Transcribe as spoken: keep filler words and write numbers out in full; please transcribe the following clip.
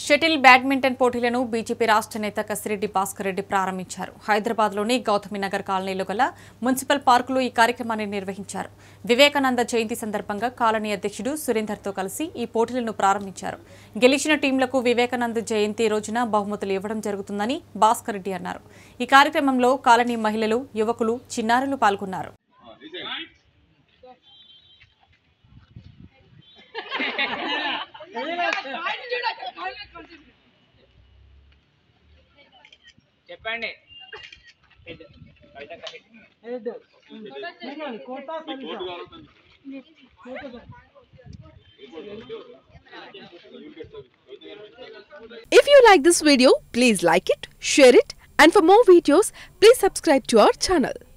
Shuttle badminton పోటీలను BJP రాష్ట్ర నేత కసిరెడ్డి భాస్కర్ రెడ్డి ప్రారంభించారు. హైదరాబాద్లోని గౌతమి నగర్ కాలనీలో గల మున్సిపల్ పార్కులో ఈ కార్యక్రమాన్ని నిర్వహించారు. వివేకానంద జయంతి సందర్భంగా కాలనీ అధ్యక్షుడు సురేందర్తో కలిసి ఈ పోటీలను ప్రారంభించారు. గెలిచిన టీంలకు వివేకానంద జయంతి రోజున బహుమతులు ఇవ్వడం జరుగుతుందని భాస్కర్ రెడ్డి అన్నారు. ఈ కార్యక్రమంలో కాలనీ మహిళలు, యువకులు, చిన్నారులు పాల్గొన్నారు. చెప్పండి. If you like this video, please like it, share it, and for more videos, please subscribe to our channel.